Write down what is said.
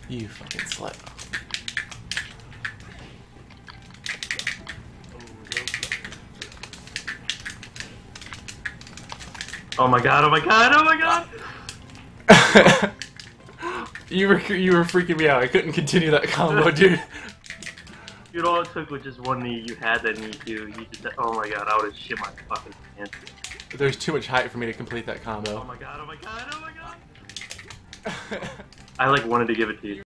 You fucking slut. Oh my god, oh my god, oh my god! You were freaking me out. I couldn't continue that combo, dude. Dude, all it took was just one knee. You had that knee too. You just, oh my god, I would have shit my fucking pants. There's too much height for me to complete that combo. Oh my god, oh my god, oh my god! I like wanted to give it to you.